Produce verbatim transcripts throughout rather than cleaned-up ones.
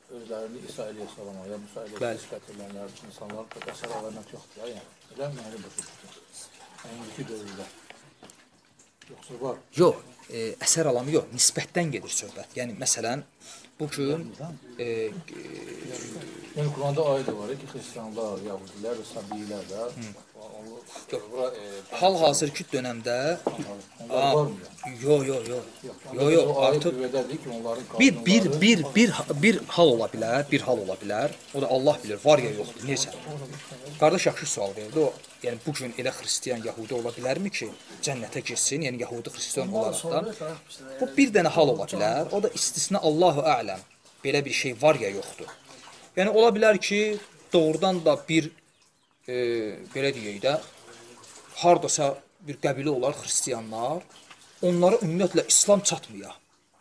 özlərini İsa əleyhissalama ya Musa əleyhissalama nisbət edənlər insanlar da əsər alamək yoxdur ya, yəni. Elə mənim başa indiki dövrdə. Yoxsa var? Yox, e, əsər alamı yox, nisbətdən gedir söhbət. Yəni, məsələn, bugün... E, e, yəni, Quranda ayədə var ki, xristiyanlar, yahudilər və sabiyilər də... Hal-hazırki dönəmdə... Onlar var mı ya? Yox, yox, yox. Yox, yox, artıq... Bir, bir, bir, bir, bir hal ola bilər, bir hal ola bilər. O da Allah bilir, var ya yoxdur, necə? Qardaş yaxşı sual verdi o. Yəni, bugün elə xristiyan, yahudi ola bilərmi ki, cənnətə girsin, yəni yahudi, xristiyan olaraq da. Bu bir dənə hal ola bilər, o da istisna Allahu ələm. Belə bir şey var ya yoxdur. Yəni, ola bilər ki, doğrudan da bir, e, belə deyək də, haradasa bir qəbilə olar xristiyanlar, onlara ümumiyyətlə İslam çatmıyor.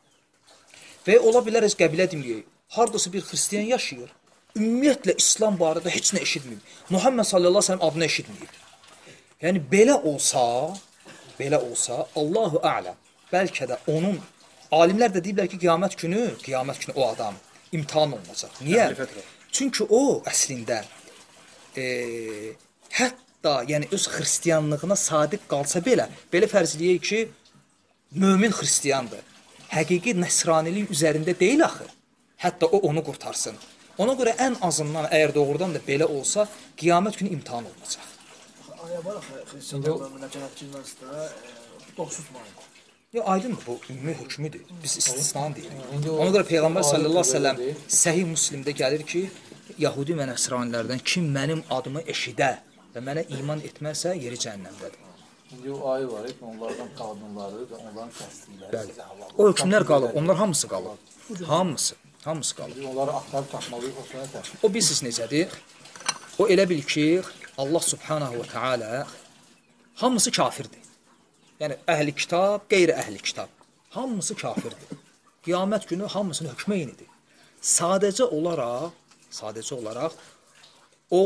Və ola bilər, ez qəbilə deməyək, haradasa bir xristiyan yaşayır, ümumiyyətlə İslam barədə heç nə eşitməyib. Muhammed sallallahu aleyhi ve sellem adını eşitməyib. Yəni, belə olsa, belə olsa, Allahu ələm, bəlkə də onun, alimlər də deyiblər ki, qiyamət günü, qiyamət günü o adam imtihan olunacaq. Niyə? Çünki o, əslində, e, hətta, yəni, öz xristiyanlığına sadiq qalsa belə, belə fərz eləyək ki, mömin xristiyandır. Həqiqi nəsranilik üzərində deyil axı. Hətta o, onu qurtarsın. Ona görə ən azından, əgər doğrudan da belə olsa, qiyamət günü imtihan olunacaq. Aya var axı, xristiyanlarına cənab girməzdə, doqsuz tutmayın. Yox, aydındır, bu ümumi hökmüdür. Biz istisnan deyirik. Ona görə Peyğəmbər sallallahu aleyhi ve sellem Səhih Müslimdə gəlir ki, Yahudi və nəsranilərdən kim mənim adımı eşidə və mənə iman etməzsə, yeri cəhənnəmdədir. İndi o ayı var, onlardan qadınları və onların kəsdikləri. O hökmlər qalıb, onlar hamısı qalıb. Hamısı, hamısı qalıb. Onları axtarıb tapmalıyıq, o sonra təşkil. O bilirsiniz necədir? O elə bil ki, Allah subhanahu wa ta'ala hamısı kafirdir. Yəni, əhli kitab, qeyri əhli kitab. Hamısı kafirdir. Qiyamət günü hamısının hökmü eynidir. Sadəcə olaraq, sadəcə olaraq, o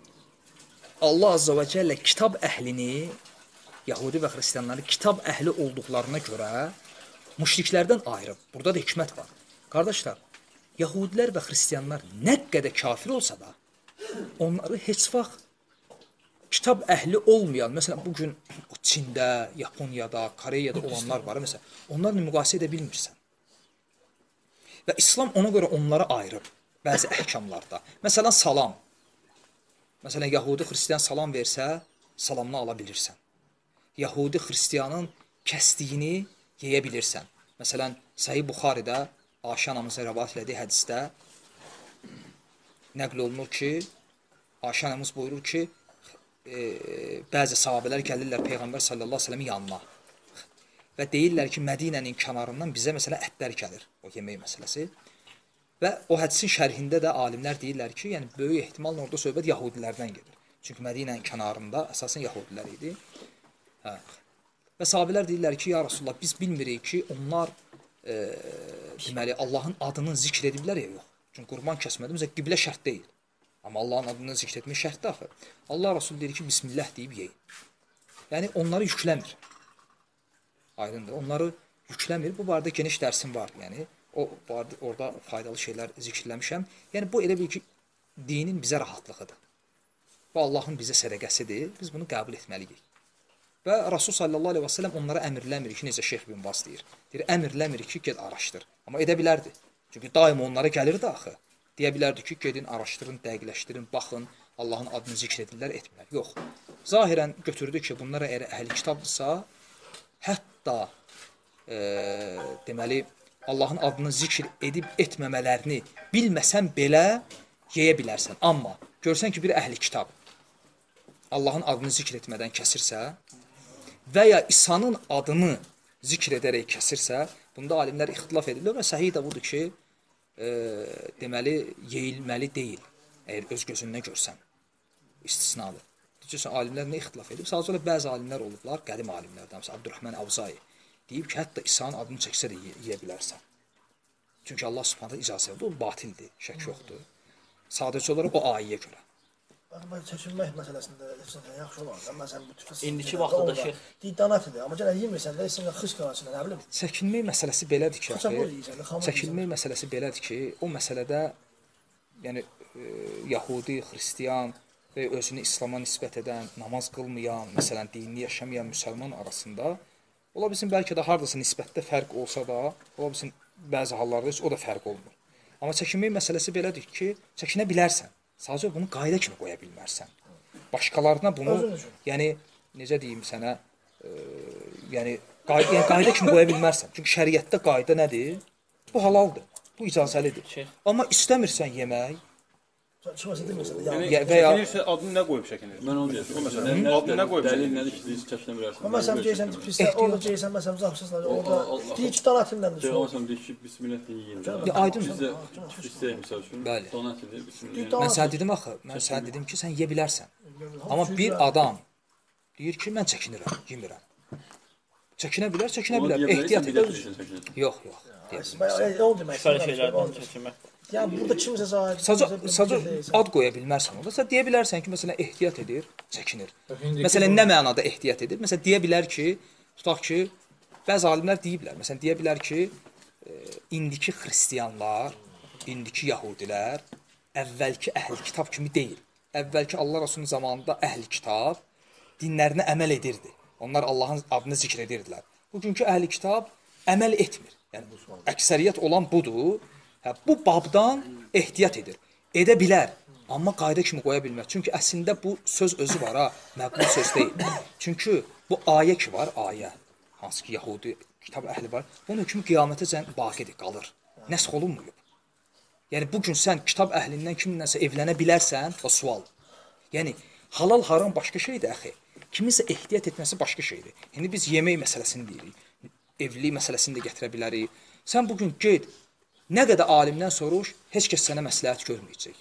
Allah azza və cəllə kitab əhlini, Yahudi və xristiyanları kitab əhli olduqlarına görə müşriklərdən ayırıb. Burada da hikmət var. Qardaşlar, Yahudilər və xristiyanlar nə qədər kafir olsa da, onları heç vaxt kitab əhli olmayan, məsələn, bugün Çində, Yaponiyada, Koreyada olanlar var, məsələn, onlarla müqayisə edə bilmirsən. Və İslam ona görə onları ayırıb bəzi əhkamlarda. Məsələn, salam. Məsələn, Yahudi, xristiyan salam versə, salamını ala bilirsən. Yahudi, xristiyanın kəsdiyini yeyə bilirsən. Məsələn, Səhih Buxaridə, Ayşə anamızın rəvat elədiyi hədisdə nəql olunur ki, Ayşə anamız buyurur ki, e, bəzi sahabələr gəlirlər Peyğəmbər sallallahu aleyhi ve sellemin yanına və deyirlər ki, Mədinənin kənarından bizə məsələn ətlər gəlir, o yemək məsələsi. Və o hədisin şərhində də alimlər deyirlər ki, yəni böyük ehtimalla orada söhbət Yahudilərdən gedir. Çünki Mədinənin kənarında əsasən Yahudilər idi. Hə. Və sahabələr deyirlər ki, ya Rasulullah, biz bilmirik ki, onlar e, deməli, Allahın adını zikr ediblər ya, yox. Çünki qurban kəsmədə, məsələn, qiblə şərt deyil. Amma Allahın adını zikr etmək şərtdir axı. Allah Rasul deyir ki, Bismillah deyib yeyin. Yəni, onları yükləmir. Aydındır, onları yükləmir. Bu barədə geniş dərsim var. Yəni, o barədə orada faydalı şeylər zikirləmişəm. Yəni, bu elə bil ki, dinin bizə rahatlığıdır. Bu Allahın bizə sədəqəsidir. Biz bunu qəbul etməliyik. Və Rasul sallallahu aleyhi ve sellem onlara əmirləmir ki, necə Şeyx bin Baz deyir. Deyir, əmirləmir ki, ged araşdır. Amma edə bilərdi. Çünki daim onlara gəlirdi axı. Deyə bilərdi ki, gedin, araşdırın, dəqiqləşdirin, baxın, Allahın adını zikr edirlər, etmirlər. Yox. Zahirən götürdü ki, bunlara əgər əhli kitabdırsa, hətta e, deməli, Allahın adını zikr edib etməmələrini bilməsən belə yeyə bilərsən. Amma görsən ki, bir əhli kitab Allahın adını zikr etmədən kəsirsə və ya İsa'nın adını zikr edərək kəsirsə, bunda alimlər ixtilaf edirlər və səhih də budur ki, e, deməli, yeyilməli deyil, əgər öz gözündən görsən, istisnadır. Düzcəsə, alimlər nə ixtilaf edib? Sadəcə bəzi alimlər olublar, qədim alimlərdən, məsələn, Abdurrahman Avzai deyib ki, hətta İsa'nın adını çəksə də yeyə bilərsən. Çünki Allah subhanədə icazə verdi, o batildir, şək yoxdur. Sadəcə olaraq o ayəyə görə. Çəkilmək məsələsində yaxşı olar. Məsələn, bu tüfə indiki vaxtda şey diddanətdir. Amma gələ yemirsən də, sən xış qarşısında, nə bilim. Çəkinmək məsələsi belədir ki, axı. Çəkinmək məsələsi belədir ki, o məsələdə yəni e, Yahudi, Xristian və özünü İslama nisbət edən, namaz qılmayan, məsələn, dinini yaşamayan müsəlman arasında ola bilsin bəlkə də hardasa nisbətdə fərq olsa da, ola bilsin bəzi hallarda heç o da fərq olmur. Amma çəkinmək məsələsi belədir ki, çəkinə bilərsən. Sadəcə bunu qayda kimi qoya bilmərsən. Başqalarına bunu, yəni necə deyim sənə, e, yəni qayda, yəni qayda kimi qoya bilmərsən. Çünki şəriətdə qayda nədir? Bu halaldır. Bu icazəlidir. Amma istəmirsən yemək, Çıxmasa demirsən. Yəni Ya- və ya- çəkinirsə adını nə qoyub çəkinir? Mən onu deyirəm. O məsələn, adını nə qoyub Dəlil çəkinir? nədir ki, siz çəkinə bilərsən. Amma məsələn deyirsən ki, pisdə orada deyirsən məsələn zapsızlar orada deyir ki, donatından da Peyğəmbər sallallahu deyir ki, bismillah deyin yeyin. Ya, aydın. Bizdə istəyir misal üçün. Bəli. Donat edir, bismillah. Düy- yeyin. mən sənə dedim axı, mən sənə dedim ki, sən yeyə bilərsən. Amma bir adam deyir ki, mən çəkinirəm, yemirəm. Çəkinə bilər, çəkinə Onu bilər, deyə bilərsən, ehtiyat bir edir. də çəkinirsən, çəkinirsən. Yox, yox. deyir. Bayağı o demək. Şübhəli şeylərdən çəkinmək. Yəni burada kimsə zahir. Sadəcə sadəcə ad qoya bilmərsən onda. Sən deyə bilərsən ki, məsələn, ehtiyat edir, çəkinir. İndiki Məsələn, bu- nə mənada ehtiyat edir? Məsələn, deyə bilər ki, tutaq ki, bəzi alimlər deyiblər. Məsələn, deyə bilər ki, e, indiki xristianlar, indiki yəhudilər əvvəlki əhli kitab kimi deyil. Əvvəlki Allah Rəsulunun zamanında əhli kitab dinlərinə əməl edirdi. Onlar Allahın adını zikr edirdilər. Bugünkü əhli kitab əməl etmir. Yəni əksəriyyət olan budur. Hə, bu babdan ehtiyat edir. Edə bilər, amma qayda kimi qoya bilməz. Çünki əslində bu söz özü var ha, məqbul söz deyil. Çünki bu ayə ki var, ayə. Hansı ki Yəhudi kitab əhli var. Bunun hökmü qiyamətəcən baqidir, qalır. Nəsx olunmayıb. Yəni bu gün sən kitab əhlindən kiminləsə evlənə bilərsən, o sual. Yəni halal haram başqa şeydir axı. Kiminsə ehtiyat etməsi başqa şeydir. İndi biz yemək məsələsini deyirik. Evlilik məsələsini də gətirə bilərik. Sən bu gün get, nə qədər alimdən soruş, heç kəs sənə məsləhət görməyəcək.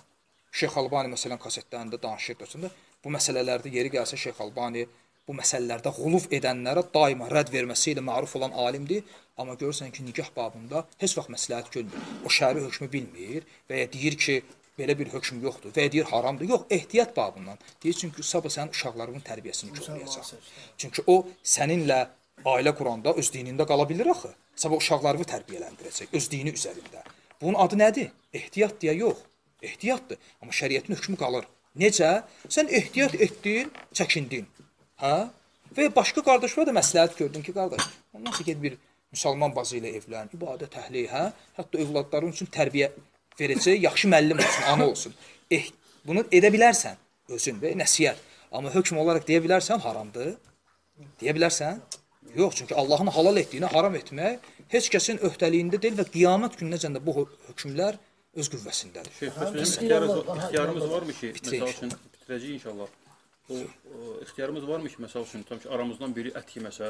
Şeyx Albani məsələn kasetlərində danışır dostunda, bu məsələlərdə yeri gəlsə Şeyx Albani bu məsələlərdə xuluf edənlərə daima rədd verməsi ilə məruf olan alimdir, amma görürsən ki, nikah babında heç vaxt məsləhət görmür. O şəri hökmü bilmir və ya deyir ki, belə bir hökm yoxdur və ya deyir haramdır. Yox, ehtiyat babından. Deyir çünki sabah sənin uşaqlarının tərbiyəsini koruyacaq. Çünki o səninlə ailə quranda öz dinində qala bilər axı. Sabah uşaqlarını tərbiyələndirəcək öz dini üzərində. Bunun adı nədir? Ehtiyat deyə yox. Ehtiyatdır, amma şəriətin hökmü qalır. Necə? Sən ehtiyat etdin, çəkindin. Hə? Və başqa qardaşlara da məsləhət gördün ki, qardaş, nasıl get bir müsəlman bazı ilə evlən, ibadət əhli, hə? Hətta övladların üçün tərbiyə verəcək, yaxşı müəllim olsun, ana olsun. Eh, bunu edə bilərsən özün və nəsihət. Amma hökm olaraq deyə bilərsən haramdır. Deyə bilərsən? Yox, çünki Allahın halal etdiyini haram etmək heç kəsin öhdəliyində deyil və qiyamət gününəcən də bu hökmlər öz qüvvəsindədir. Şeyx, bəs bizim ixtiyarımız, ixtiyarımız varmı ki, Bitirək. məsəl üçün bitirəcəyik inşallah. O, o ixtiyarımız varmı ki, məsəl üçün tam ki aramızdan biri ət yeməsə,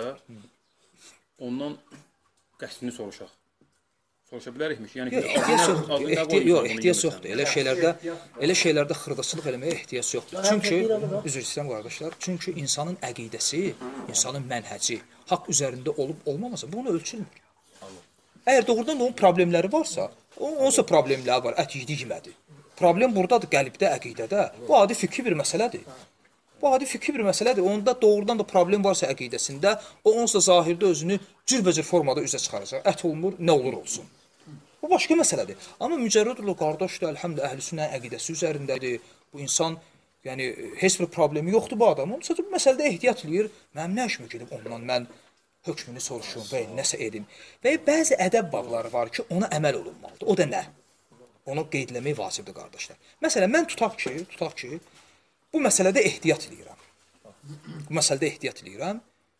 ondan qəsdini soruşaq. Soruşa bilərikmi ki, yəni ki, Ehtiyac adını- yoxdur. adını nə Ehtiyac qoymusan yox, bunu ehtiyac yemirsən? yoxdur. Elə şeylərdə elə şeylərdə xırdaçılıq eləməyə ehtiyac yoxdur. Çünki üzr istəyirəm qardaşlar, çünki insanın əqidəsi, insanın mənhəci haqq üzərində olub olmamasa bunu ölçülmür. Əgər doğrudan da onun problemləri varsa, onun onsa problemləri var, ət yedi yemədi. Problem burdadır, qəlbdə, əqidədə. Bu adi fikri bir məsələdir. Bu adi fikri bir məsələdir. Onda doğrudan da problem varsa əqidəsində, o onsa zahirdə özünü cürbəcür formada üzə çıxaracaq. Ət olmur, nə olur olsun. Bu başqa məsələdir. Amma mücərrəd olaraq qardaşdır, əlhəmdülillah əhlüsünnə əqidəsi üzərindədir. Bu insan, yəni heç bir problemi yoxdur bu adamın. Sadəcə bu məsələdə ehtiyat eləyir. Mənim nə işimə gedib ondan mən hökmünü soruşum və ya nəsə edim. Və bəzi ədəb babları var ki, ona əməl olunmalıdır. O da nə? Onu qeydləmək vacibdir qardaşlar. Məsələn, mən tutaq ki, tutaq ki, bu məsələdə ehtiyat eləyirəm. Bu məsələdə ehtiyat eləyirəm.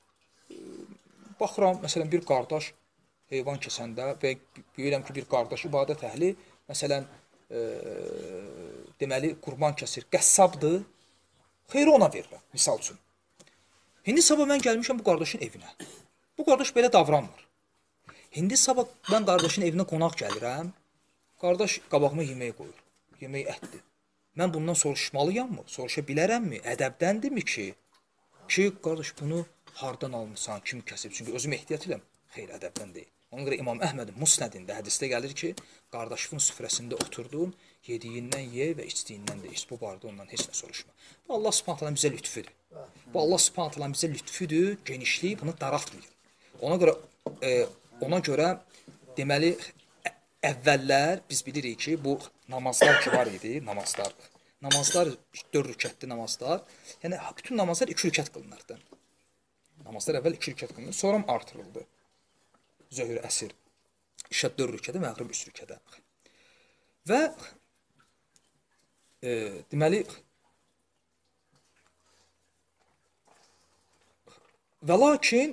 Baxıram, məsələn, bir qardaş heyvan kəsəndə və görürəm ki, bir qardaş ibadət əhli, məsələn, e, deməli, qurban kəsir, qəssabdır, xeyri ona verirəm, misal üçün. İndi sabah mən gəlmişəm bu qardaşın evinə. Bu qardaş belə davranmır. İndi sabah mən qardaşın evinə qonaq gəlirəm, qardaş qabağıma yemək qoyur, yemək ətdir. Mən bundan soruşmalıyam-mı? Soruşa bilərəmmi? Ədəbdəndirmi ki? Ki, qardaş, bunu hardan almısan, kim kəsib? Çünki özüm ehtiyat edirəm, xeyr, ədəbdən deyil. Ona görə İmam Əhmədin Musnədində hədisdə gəlir ki, qardaşının süfrəsində oturdum, yediyindən ye və içdiyindən də iç. Bu barədə ondan heç nə soruşma. Bu Allah Subhanahu taala bizə lütfüdür. Bu Allah Subhanahu taala bizə lütfüdür, genişliyi bunu daraltmır. Ona görə e, ona görə deməli əvvəllər biz bilirik ki, bu namazlar ki var idi, namazlar. Namazlar dörd rükətli namazlar. Yəni bütün namazlar iki rükət qılınırdı. Namazlar əvvəl iki rükət qılınır, sonra artırıldı. Zöhr, əsr, işə dörd rükətə, məğrib üç rükətə. Və e, deməli və lakin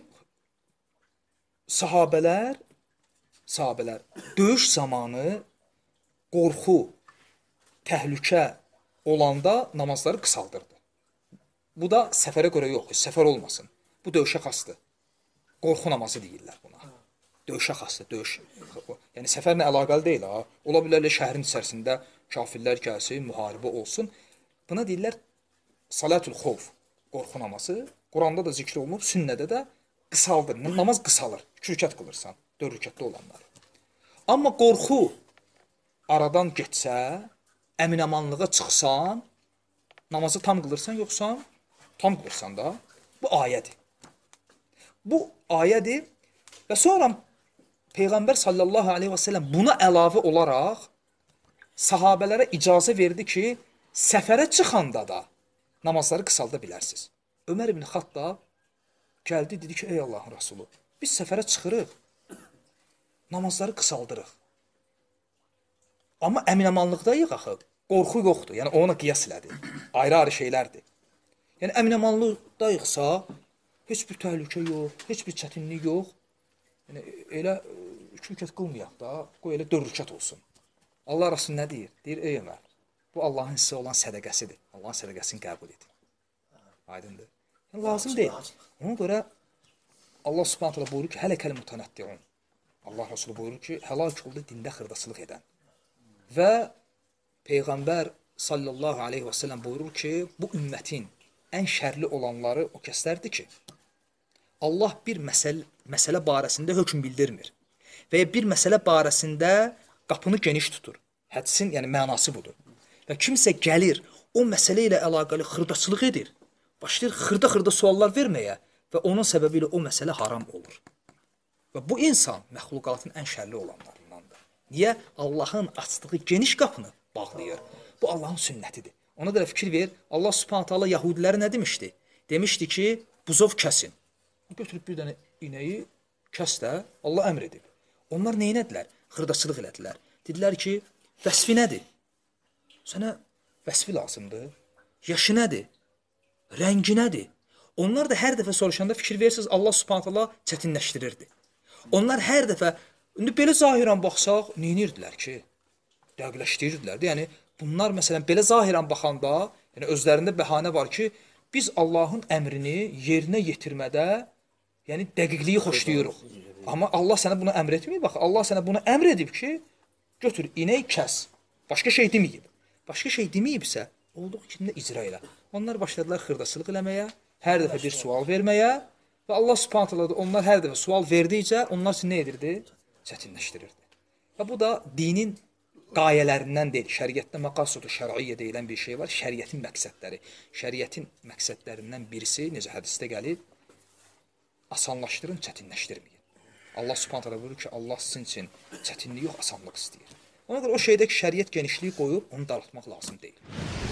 sahabələr sahabələr döyüş zamanı qorxu, təhlükə olanda namazları qısaldırdı. Bu da səfərə görə yox, səfər olmasın. Bu döyüşə xasdır. Qorxu namazı deyirlər buna. Döyüşə xasdır, döyüş. Yəni səfərlə əlaqəli deyil ha. Ola bilər şəhərin içərisində kafirlər gəlsin, müharibə olsun. Buna deyirlər salatul xovf, qorxu namazı. Quranda da zikr olunub, sünnədə də qısaldır. Namaz qısalır. iki rükət qılırsan, dörd rükətli olanlar. Amma qorxu aradan getsə, əminamanlığa çıxsan, namazı tam qılırsan, yoxsa tam qılırsan da, bu ayədir. Bu ayədir və sonra Peyğəmbər sallallahu aleyhi və səlləm buna əlavə olaraq sahabələrə icazə verdi ki, səfərə çıxanda da namazları qısalda bilərsiniz. Ömər ibn Xattab gəldi, dedi ki, ey Allahın Rasulü, biz səfərə çıxırıq, namazları qısaldırıq. Amma əminamanlıqdayıq axı, qorxu yoxdur. Yəni ona qiyas elədi. Ayrı-ayrı şeylərdir. Yəni əminamanlıqdayıqsa, heç bir təhlükə yox, heç bir çətinlik yox. Yəni elə iki rükət qılmayaq da, qoy elə dörd rükət olsun. Allah Rasulü nə deyir? Deyir, ey Ömər, bu Allahın sizə olan sədəqəsidir. Allahın sədəqəsini qəbul edin. Aydındır. Yəni lazım deyil. Ona görə Allah Subhanahu taala buyurur ki, hələkəl mutanəttiun. Allah Rasulü buyurur ki, həlak oldu dində xırdaçılıq edən. Və Peyğəmbər sallallahu aleyhi və səlləm buyurur ki, bu ümmətin ən şərli olanları o kəslərdir ki, Allah bir məsələ, məsələ barəsində hökm bildirmir və ya bir məsələ barəsində qapını geniş tutur. Hədsin, yəni mənası budur. Və kimsə gəlir, o məsələ ilə əlaqəli xırdaçılıq edir, başlayır xırda-xırda suallar verməyə və onun səbəbi ilə o məsələ haram olur. Və bu insan məxluqatın ən şərli olanlarındandır. Niyə? Allahın açdığı geniş qapını bağlayır. Bu Allahın sünnətidir. Ona görə fikir ver, Allah Subhanahu taala Yahudilərə nə demişdi? Demişdi ki, buzov kəsin. Götürüb bir dənə inəyi kəs də, Allah əmr edib. Onlar nə etdilər? Xırdaçılıq elədilər. Dedilər ki, vəsfi nədir? Sənə vəsfi lazımdır. Yaşı nədir? Rəngi nədir? Onlar da hər dəfə soruşanda fikir verirsiniz, Allah Subhanahu taala çətinləşdirirdi. Onlar hər dəfə, indi belə zahirən baxsaq, nə edirdilər ki? Dəqiqləşdirirdilər. Yəni, bunlar məsələn, belə zahirən baxanda, yəni özlərində bəhanə var ki, biz Allahın əmrini yerinə yetirmədə, yəni dəqiqliyi xoşlayırıq. Amma Allah sənə buna əmr etməyib, bax, Allah sənə buna əmr edib ki, götür, inək kəs. Başqa şey deməyib. Başqa şey deməyibsə, olduğu kimi də icra elə. Onlar başladılar xırdaçılıq eləməyə, hər dəfə bir sual verməyə və Allah Subhanahu taala onlar hər dəfə sual verdikcə onlar üçün nə edirdi? Çətinləşdirirdi. Və bu da dinin qayələrindən deyil. Şəriətdə məqasəd-i şər'iyyə deyilən bir şey var. Şəriətin məqsədləri. Şəriətin məqsədlərindən birisi, necə hədisdə gəlib, asanlaşdırın, çətinləşdirməyin. Allah Subhanahu taala buyurur ki, Allah sizin üçün çətinlik yox, asanlıq istəyir. Ona görə o şeydəki şəriət genişliyi qoyub, onu daraltmaq lazım deyil.